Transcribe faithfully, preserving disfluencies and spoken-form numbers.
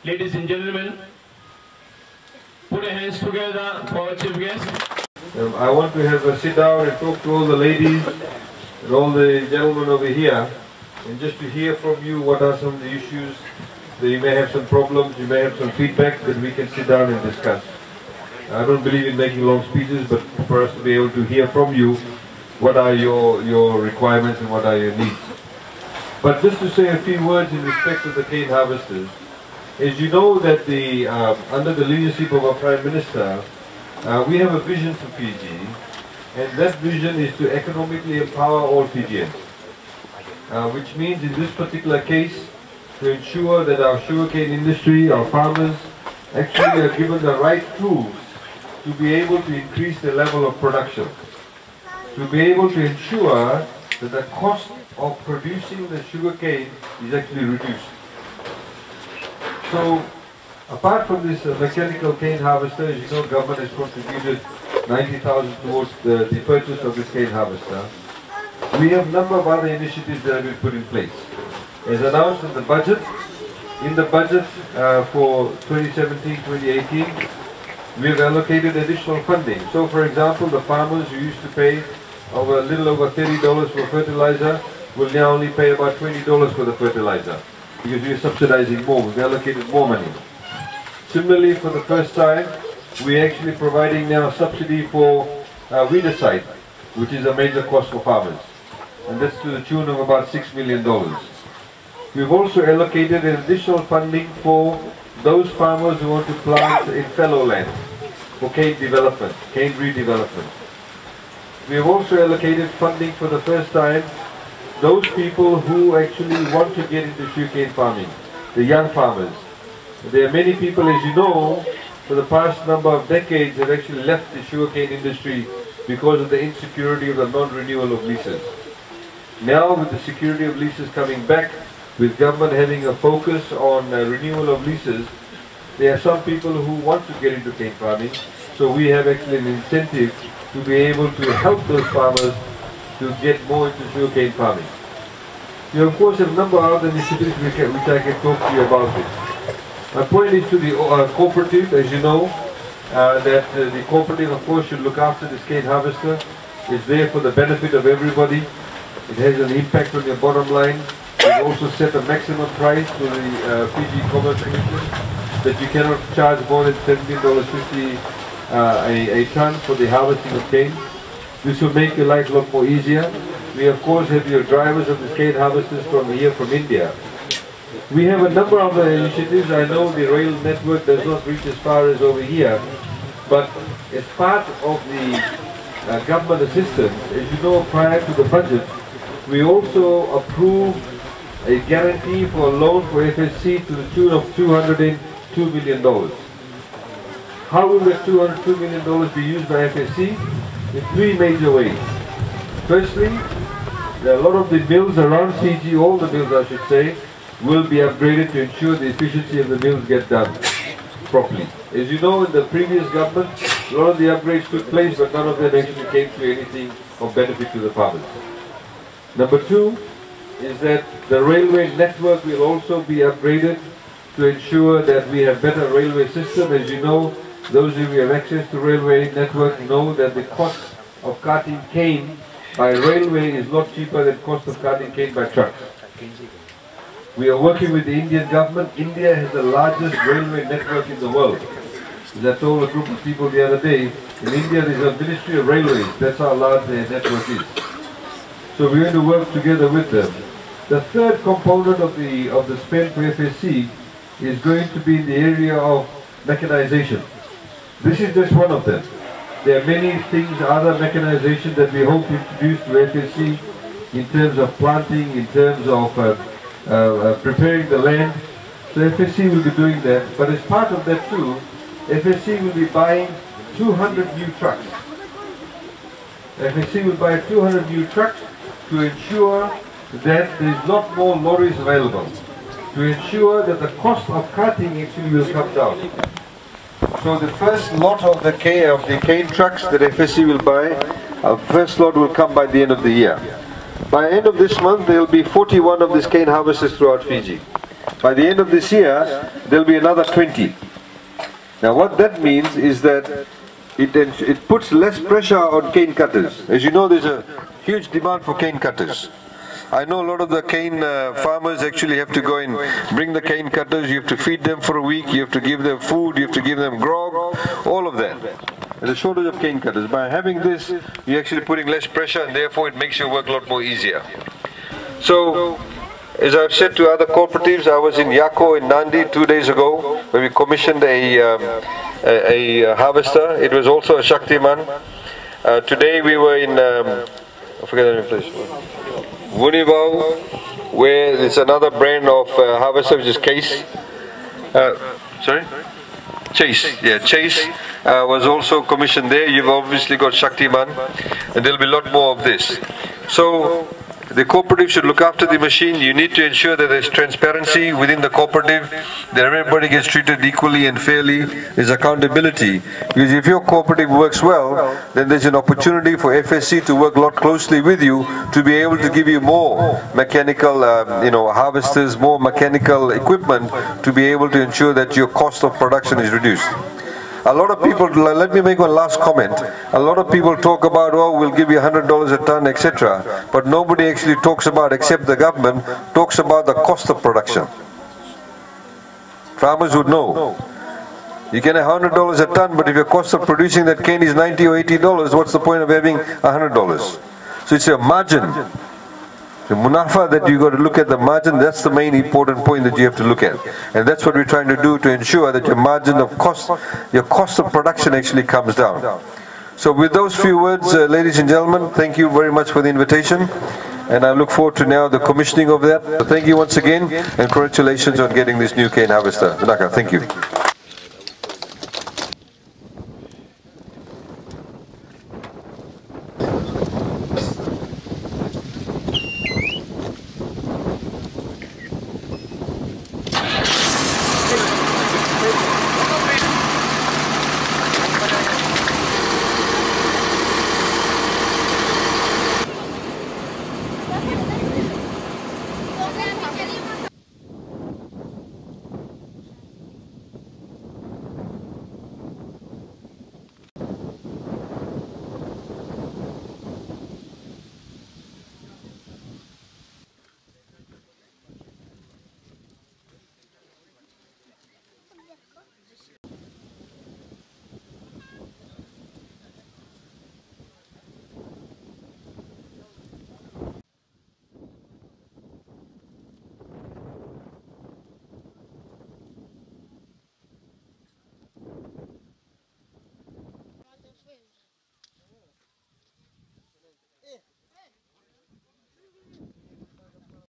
Ladies and gentlemen, put your hands together for our chief guest. Um, I want to have a sit down and talk to all the ladies and all the gentlemen over here, and just to hear from you what are some of the issues that you may have some problems, you may have some feedback that we can sit down and discuss. I don't believe in making long speeches, but for us to be able to hear from you what are your, your requirements and what are your needs. But just to say a few words in respect of the cane harvesters, as you know that the, uh, under the leadership of our Prime Minister, uh, we have a vision for Fiji, and that vision is to economically empower all Fijians. Uh, which means in this particular case, to ensure that our sugarcane industry, our farmers, actually are given the right tools to be able to increase the level of production, to be able to ensure that the cost of producing the sugarcane is actually reduced. So, apart from this uh, mechanical cane harvester, as you know, government has contributed ninety thousand towards the, the purchase of this cane harvester. We have a number of other initiatives that have been put in place. As announced in the budget, in the budget uh, for twenty seventeen twenty eighteen, we have allocated additional funding. So, for example, the farmers who used to pay over a little over thirty dollars for fertilizer will now only pay about twenty dollars for the fertilizer, because we are subsidizing more, we've allocated more money. Similarly, for the first time, we are actually providing now subsidy for uh, weedicide, which is a major cost for farmers, and that's to the tune of about six million dollars. We've also allocated an additional funding for those farmers who want to plant in fallow land for cane development, cane redevelopment. We have also allocated funding for the first time those people who actually want to get into sugarcane farming, the young farmers. There are many people, as you know, for the past number of decades have actually left the sugarcane industry because of the insecurity of the non-renewal of leases. Now, with the security of leases coming back, with government having a focus on uh, renewal of leases, there are some people who want to get into cane farming, so we have actually an incentive to be able to help those farmers to get more into sugarcane farming. You of course have a number of other initiatives which, can, which I can talk to you about it. My point is to the uh, cooperative, as you know, uh, that uh, the cooperative of course should look after this cane harvester. It's there for the benefit of everybody. It has an impact on your bottom line. We've also set a maximum price to the uh, Fiji Commerce Commission that you cannot charge more than seventeen dollars fifty uh, a, a ton for the harvesting of cane. This will make your life a lot more easier. We of course have your drivers of the cane harvesters from here from India. We have a number of other initiatives. I know the rail network does not reach as far as over here, but as part of the uh, government assistance, as you know, prior to the budget, we also approved a guarantee for a loan for F S C to the tune of two hundred two million dollars. How will that two hundred two million dollars be used by F S C? In three major ways. Firstly, a lot of the mills around Fiji, all the mills I should say, will be upgraded to ensure the efficiency of the mills get done properly. As you know, in the previous government, a lot of the upgrades took place, but none of them actually came to anything of benefit to the farmers. Number two is that the railway network will also be upgraded to ensure that we have better railway system. As you know, those of you who have access to railway network know that the cost of carting cane by railway is a lot cheaper than cost of carting cane by trucks. We are working with the Indian government. India has the largest railway network in the world. As I told a group of people the other day, in India there is a Ministry of Railways. That's how large their network is. So we're going to work together with them. The third component of the of the spend for F S C is going to be in the area of mechanization. This is just one of them. There are many things, other mechanization that we hope to introduce to F S C in terms of planting, in terms of uh, uh, uh, preparing the land. So F S C will be doing that. But as part of that too, F S C will be buying two hundred new trucks. F S C will buy two hundred new trucks to ensure that there is a lot more lorries available, to ensure that the cost of carting actually will come down. So the first lot of the cane, of the cane trucks that F S C will buy, our first lot will come by the end of the year. By the end of this month, there will be forty-one of these cane harvesters throughout Fiji. By the end of this year, there'll be another twenty. Now what that means is that it, it puts less pressure on cane cutters. As you know, there's a huge demand for cane cutters. I know a lot of the cane uh, farmers actually have to go and bring the cane cutters, you have to feed them for a week, you have to give them food, you have to give them grog, all of that. There's a shortage of cane cutters. By having this, you're actually putting less pressure and therefore it makes your work a lot more easier. So, as I've said to other cooperatives, I was in Yako in Nandi two days ago where we commissioned a, um, a, a harvester. It was also a Shaktiman. Uh, today we were in, um, I forget the name of the place. Vunivere, where there's another brand of uh, harvester which is Case. Uh, sorry? Chase, yeah, Chase uh, was also commissioned there. You've obviously got Shaktiman, and there'll be a lot more of this. So, the cooperative should look after the machine. You need to ensure that there's transparency within the cooperative, that everybody gets treated equally and fairly. There's accountability. Because if your cooperative works well, then there's an opportunity for F S C to work a lot closely with you to be able to give you more mechanical, uh, you know, harvesters, more mechanical equipment to be able to ensure that your cost of production is reduced. A lot of people, let me make one last comment. A lot of people talk about, oh, we'll give you one hundred dollars a ton, et cetera. But nobody actually talks about, except the government, talks about the cost of production. Farmers would know. You can have one hundred dollars a ton, but if your cost of producing that cane is ninety or eighty dollars, what's the point of having one hundred dollars? So it's a margin. The munafa that you got to look at the margin, that's the main important point that you have to look at. And that's what we're trying to do to ensure that your margin of cost, your cost of production actually comes down. So with those few words, uh, ladies and gentlemen, thank you very much for the invitation. And I look forward to now the commissioning of that. So thank you once again, and congratulations on getting this new cane harvester. Naka, thank you.